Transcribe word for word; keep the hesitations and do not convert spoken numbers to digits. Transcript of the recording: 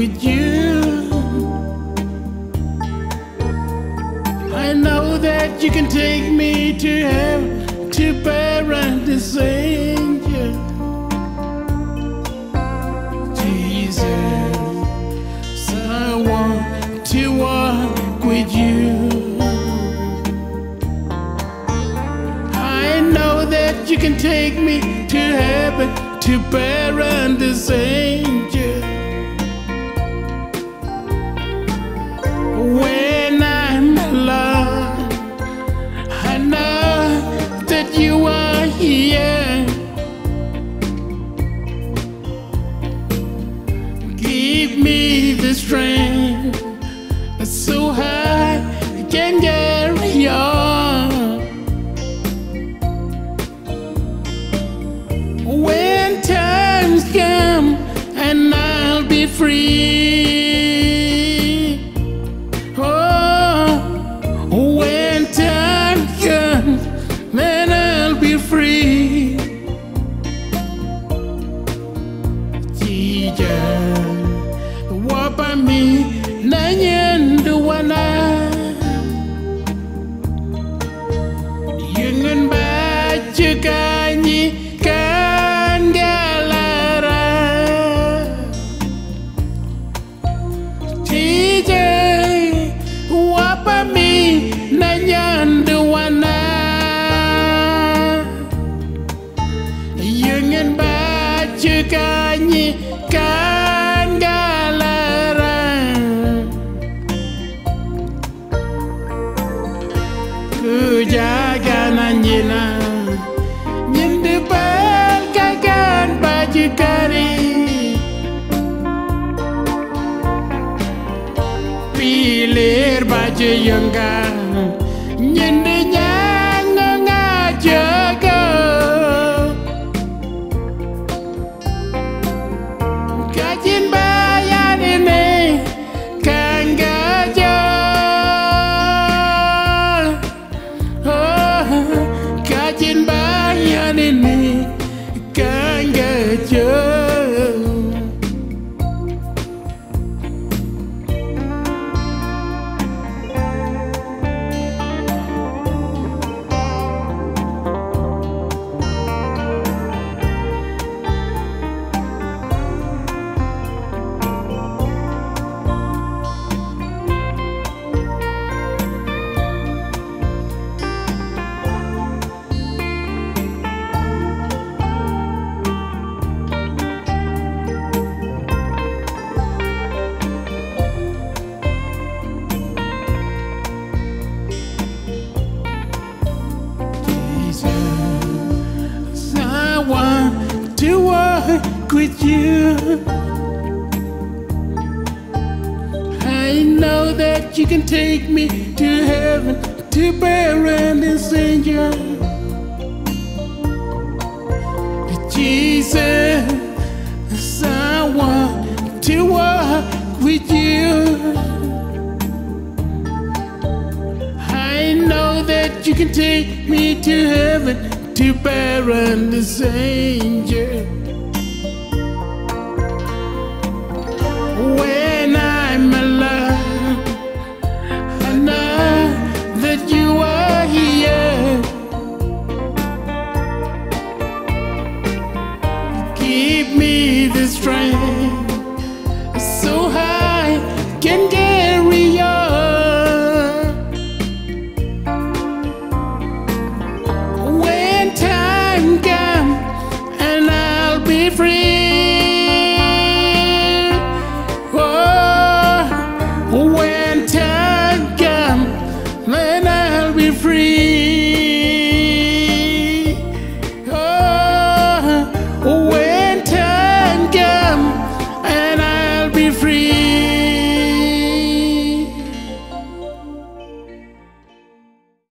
with you. I know that you can take me to heaven, to paradise, angel. Jesus, I want to walk with you. I know that you can take me to heaven, to paradise, angel. When I'm alone, I know that you are here. Give me the strength so I can carry on. When times come and I'll be free. Oh, when time comes, then I'll be free. Jesus, wapa mi nanyendu wana. Yungan baca kanyi kan galara. Jesus, wapa mi nanyendu wana. Yungan baca kanyi kan galara. Ku jaga nanjina nyindu bal kagan baju kari. Pilir baju yunggan nyindu nyango ngajaga. Kajin bayan ini kan gajah. Oh, kajin bayan ini kan gajah. I want to walk with you. I know that you can take me to heaven, to paradise, angel. Jesus, I want to walk with you. I know that you can take me to heaven, to paradise, angel. When I'm alone, I know that you are here. Give me the strength so I can carry on. When time comes and I'll be free.